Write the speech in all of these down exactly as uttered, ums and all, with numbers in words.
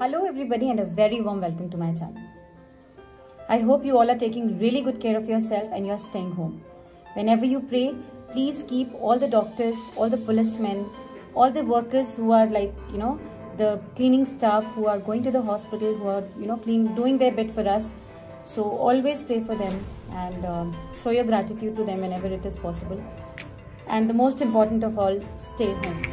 Hello everybody and a very warm welcome to my channel. I hope you all are taking really good care of yourself and you are staying home. Whenever you pray, please keep all the doctors, all the policemen, all the workers who are like, you know, the cleaning staff who are going to the hospital, who are, you know, clean, doing their bit for us. So always pray for them and um, show your gratitude to them whenever it is possible. And the most important of all, stay home.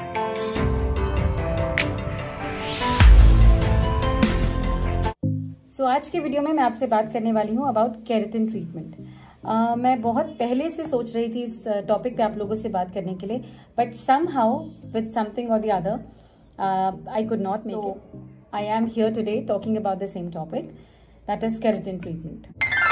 So so, आज के video में मैं आपसे बात करने वाली हूँ about keratin treatment. मैं बहुत पहले से सोच रही थी इस टॉपिक पे आप लोगों से बात करने के लिए, बट समहाउ विद समथिंग और the other I could not make it. I am here today talking about the same topic, that is keratin treatment.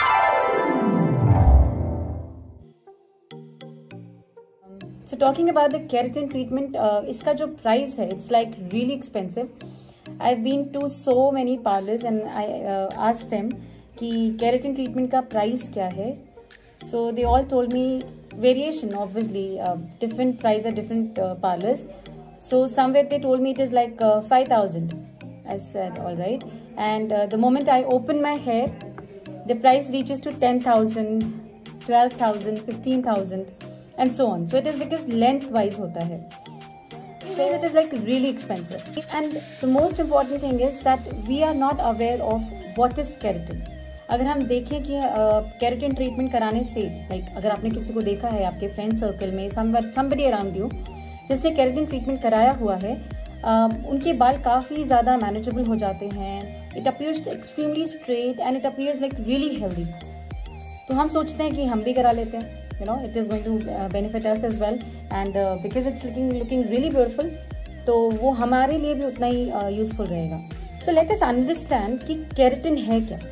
So talking about the keratin treatment, इसका जो प्राइस है it's like really expensive. I've been to so many parlors and I uh, asked them कि keratin treatment का price क्या है. So they all told me variation, obviously uh, different price at different uh, parlors. So somewhere they told me it is like uh, five thousand. I said all right, and uh, the moment I open my hair, the price reaches to ten thousand, twelve thousand, fifteen thousand, and so on. So it is because length wise होता है. So it is like really expensive. And the most important thing is that we are not aware of what is keratin. अगर हम देखें कि keratin uh, treatment कराने से, like like, अगर आपने किसी को देखा है आपके फ्रेंड सर्कल में, somebody around you जिसने केराटिन ट्रीटमेंट कराया हुआ है, uh, उनके बाल काफ़ी ज़्यादा मैनेजेबल हो जाते हैं. It appears extremely straight and it appears like really healthy. तो हम सोचते हैं कि हम भी करा लेते हैं. You know, it is going to uh, benefit us as well, and uh, because it's looking looking really beautiful, तो वो हमारे लिए भी उतना ही uh, useful रहेगा. So let us understand कि keratin है क्या.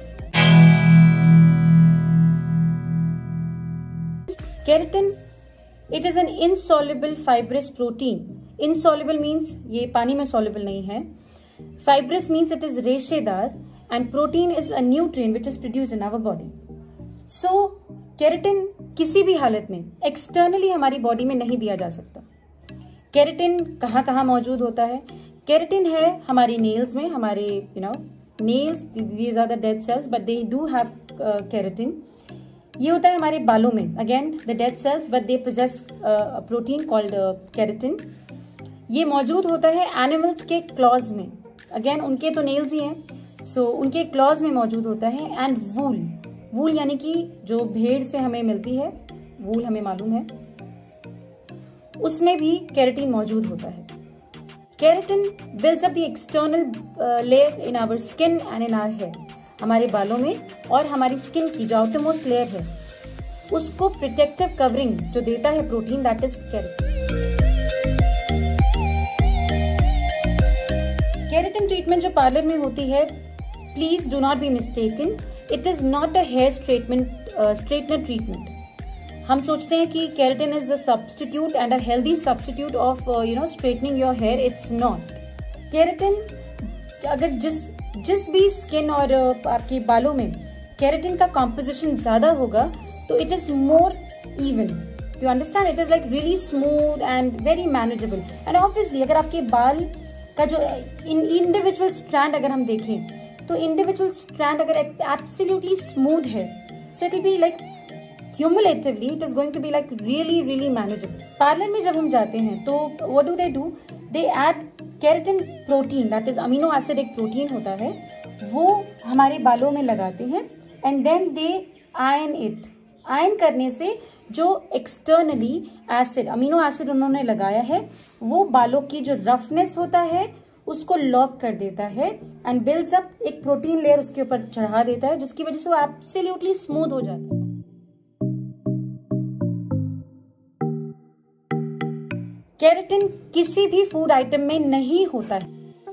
Keratin, it is an insoluble fibrous protein. Insoluble means ये पानी में soluble नहीं है. Fibrous means it is रेशेदार, and protein is a nutrient which is produced in our body. So keratin किसी भी हालत में एक्सटर्नली हमारी बॉडी में नहीं दिया जा सकता. केराटिन कहाँ कहाँ मौजूद होता है? केराटिन है हमारी नेल्स में, हमारे you know nails, these are the dead cells but they do have keratin. ये होता है हमारे बालों में, again the dead cells but they possess protein called keratin. ये मौजूद होता है एनिमल्स के क्लॉज में, अगेन उनके तो नेल्स ही हैं, सो so, उनके क्लॉज में मौजूद होता है. एंड वूल, वूल यानी कि जो भेड़ से हमें मिलती है, वूल हमें मालूम है, उसमें भी केराटिन मौजूद होता है. Keratin builds up the external layer in our skin and in our hair. हमारे बालों में और हमारी स्किन की जो आउटरमोस्ट लेयर है, उसको प्रोटेक्टिव कवरिंग जो देता है protein, that is keratin. Keratin treatment जो पार्लर में होती है, please do not be mistaken, it is not a hair straightment straightener treatment. हम सोचते हैं कि keratin is the substitute and a healthy substitute of you know straightening your hair. It's not. Keratin अगर जिस जिस भी स्किन और uh, आपके बालों में केराटिन का कॉम्पोजिशन ज्यादा होगा, तो it is more even. You understand, it is like really smooth and very manageable. And obviously अगर आपके बाल का जो इन इंडिविजुअल स्ट्रैंड अगर हम देखें, तो इंडिविजुअल स्ट्रैंड अगर एब्सोल्युटली स्मूथ है, so it will be like cumulatively it is going to be like really really manageable. Parlour में जब हम जाते हैं तो what do they do, they add keratin protein, that is amino acid एक protein होता है, वो हमारे बालों में लगाते हैं and then they iron it. Iron करने से जो एक्सटर्नली एसिड, अमीनो एसिड उन्होंने लगाया है, वो बालों की जो रफनेस होता है उसको लॉक कर देता है एंड बिल्ड्स अप एक प्रोटीन लेयर उसके ऊपर चढ़ा देता है, जिसकी वजह से वो एब्सोल्युटली स्मूथ हो जाता है. केराटिन किसी भी फूड आइटम में नहीं होता है.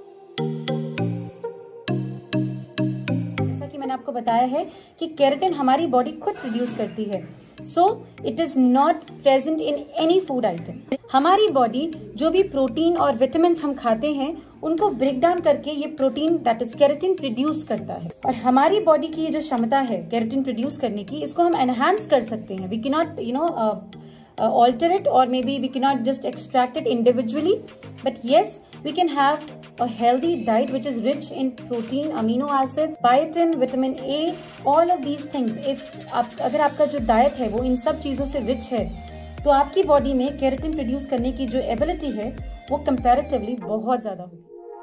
जैसा कि मैंने आपको बताया है कि केराटिन हमारी बॉडी खुद प्रोड्यूस करती है, so it is not present in any food item. हमारी बॉडी जो भी प्रोटीन और विटामिन हम खाते हैं, उनको ब्रेक डाउन करके ये protein that is keratin produce करता है. और हमारी बॉडी की ये जो क्षमता है केराटिन प्रोड्यूस करने की, इसको हम एनहांस कर सकते हैं. We can not you know alter it, or maybe we cannot just extract it individually, but yes, we can have a healthy diet which is rich in protein, amino acids, biotin, vitamin A, all of these things. If आप, अगर आपका जो diet है वो इन सब चीजों से rich है तो आपकी बॉडी में केराटिन प्रोड्यूस करने की जो एबिलिटी है वो कंपैरेटिवली बहुत ज्यादा होगी।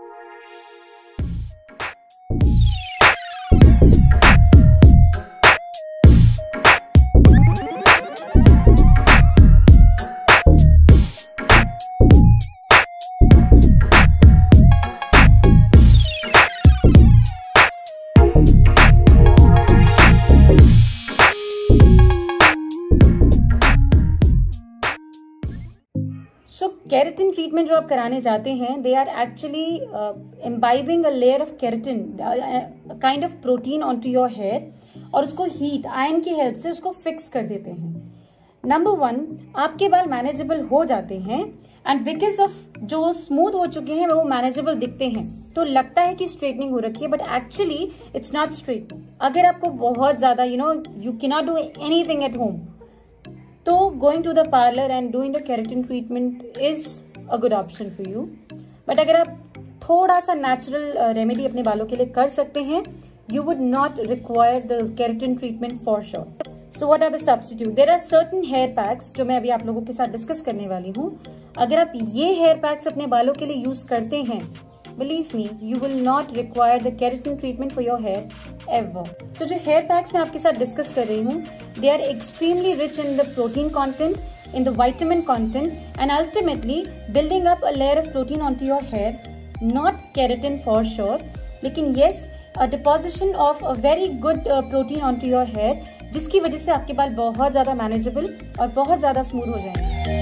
सो केराटिन ट्रीटमेंट जो आप कराने जाते हैं, they are actually imbibing a layer of keratin, kind of protein on to your hair, और उसको हीट आयरन की हेल्प से उसको फिक्स कर देते हैं। नंबर वन, आपके बाल मैनेजेबल हो जाते हैं एंड बिकॉज ऑफ जो स्मूथ हो चुके हैं वो मैनेजेबल दिखते हैं, तो लगता है कि स्ट्रेटनिंग हो रखी है, but actually it's not straight. अगर आपको बहुत ज्यादा you know you can not do anything at home, तो going to the parlor and doing the keratin treatment is a good option for you. But अगर आप थोड़ा सा natural remedy अपने बालों के लिए कर सकते हैं, you would not require the keratin treatment for sure. So what are the substitute? There are certain hair packs जो मैं अभी आप लोगों के साथ डिस्कस करने वाली हूँ। अगर आप ये हेयर पैक्स अपने बालों के लिए यूज करते हैं, believe me, you will not require the keratin treatment for your hair ever. So जो hair packs मैं आपके साथ डिस्कस कर रही हूँ, they are extremely rich in the protein content, in the vitamin content, and ultimately building up a layer of protein onto your hair. Not keratin for sure, लेकिन yes, a deposition of a very good uh, protein onto your hair, जिसकी वजह से आपके बाल बहुत ज्यादा manageable और बहुत ज्यादा स्मूथ हो जाएंगे।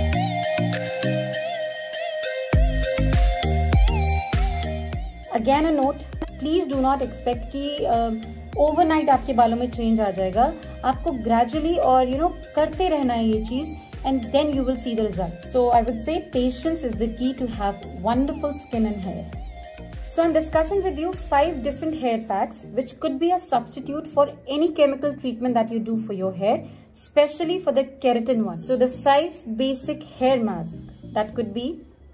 Again a note, please do not expect कि ओवरनाइट uh, आपके बालों में चेंज आ जाएगा। आपको ग्रेजुअली और यू नो करते रहना है ये चीज, and then you will see the result. So I would say patience is the key to have wonderful skin and hair. So I'm discussing with you five different hair packs which could be a substitute for any chemical treatment that you do for your hair, especially for the keratin one. So the five basic hair masks that could be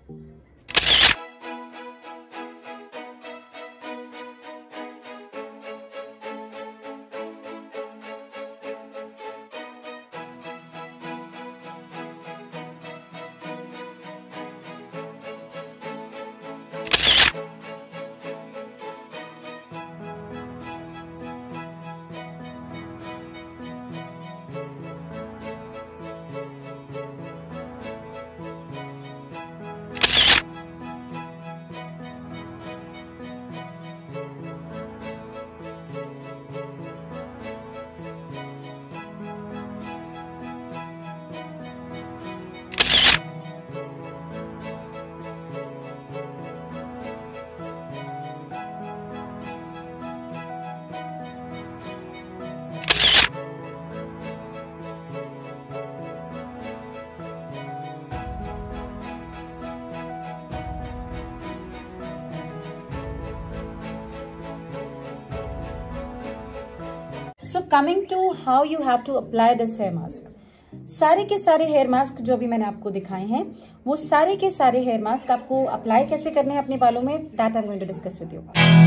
so coming to how you have to apply this hair mask. सारे के सारे hair mask जो अभी मैंने आपको दिखाए हैं, वो सारे के सारे हेयर मास्क आपको अप्लाई कैसे करने हैं अपने बालों में, that I am going to discuss with you.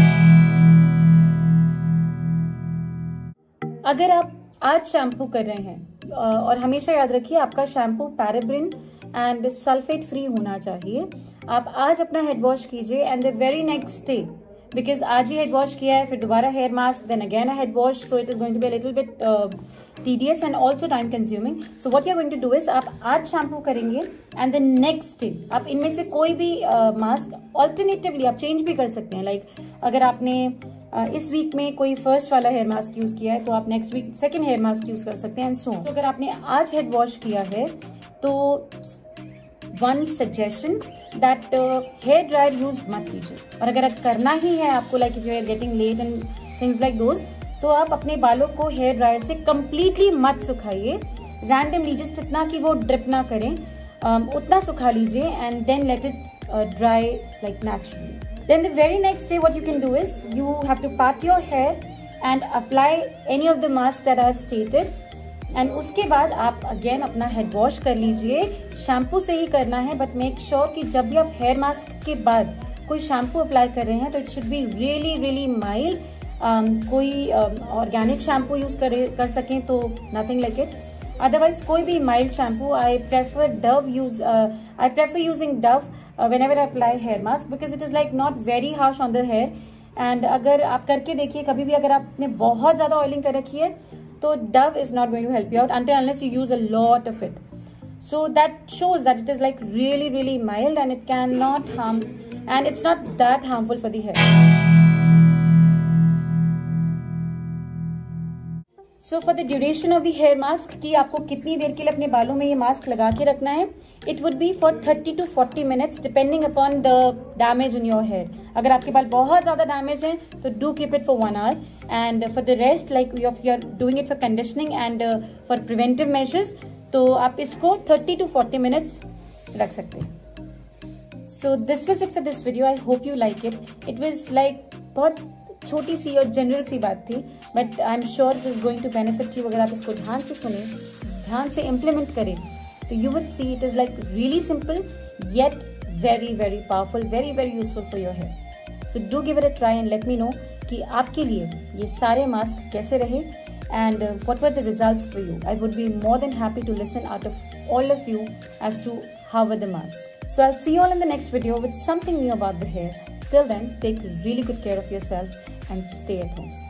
अगर आप आज शैम्पू कर रहे हैं, और हमेशा याद रखिए आपका shampoo paraben and sulphate free होना चाहिए। आप आज अपना हेड वॉश कीजिए and the very next day, because आज ही हेड वॉश किया है, फिर दोबारा hair mask, then again a head wash, so it is going to be a little bit tedious and also time consuming. So what you are going to do is आप आज shampoo करेंगे and the next day आप इनमें से कोई भी mask uh, alternatively आप change भी कर सकते हैं। लाइक like, अगर आपने uh, इस वीक में कोई फर्स्ट वाला हेयर मास्क यूज किया है तो आप next week second hair mask use कर सकते हैं। सो so, so, अगर आपने आज हेड वॉश किया है तो one suggestion that hair dryer use मत कीजिए, और अगर करना ही है आपको, like if you are getting late and things like those, तो आप अपने बालों को हेयर ड्रायर से कम्प्लीटली मत सुखाइए, रैंडमली जस्ट इतना कि वो ड्रिप ना करें, um, उतना सुखा लीजिए and then let it dry like naturally. Then the very next day what you can do is you have to part your hair and apply any of the mask that I have stated, and उसके बाद आप again अपना head wash कर लीजिए। Shampoo से ही करना है, but make sure कि जब भी आप हेयर मास्क के बाद कोई शैम्पू अप्लाई कर रहे हैं तो it should be really really mild. कोई ऑर्गेनिक शैम्पू यूज करे कर सकें तो नथिंग लाइक इट. अदरवाइज कोई भी mild shampoo, I prefer Dove use I prefer using Dove whenever I apply hair mask because it is like not very harsh on the hair. and अगर आप करके देखिए कभी भी, अगर आपने बहुत ज्यादा ऑयलिंग कर रखी है तो Dove is not going to help you out until unless you use a lot of it. So that shows that it is like really really mild and it cannot harm, and it's not that harmful for the hair. So for the duration of the hair mask, कि आपको कितनी देर के लिए अपने बालों में ये mask लगा के रखना है, it would be for thirty to forty minutes depending upon the damage in your hair. अगर आपके बाल बहुत ज़्यादा डैमेज हैं तो do keep it for one hour, and for the rest like if you are doing it for conditioning and uh, for preventive measures, तो आप इसको thirty to forty minutes रख सकते हैं. So this was it for this video. I hope you like it. It was like बहुत छोटी सी और general सी बात थी, but I am sure it is going to benefit you. अगर आप इसको ध्यान से सुने, ध्यान से इम्प्लीमेंट करें तो you would see it is like really simple yet very very powerful, very very useful for your hair. So do give it a try and let me know कि आपके लिए ये सारे मास्क कैसे रहे and uh, what were the results for you. I would be more than happy to listen out of all of you as to how were the masks. So I'll see you all in the next video with something new about the hair. Till then, take really good care of yourself and stay at home.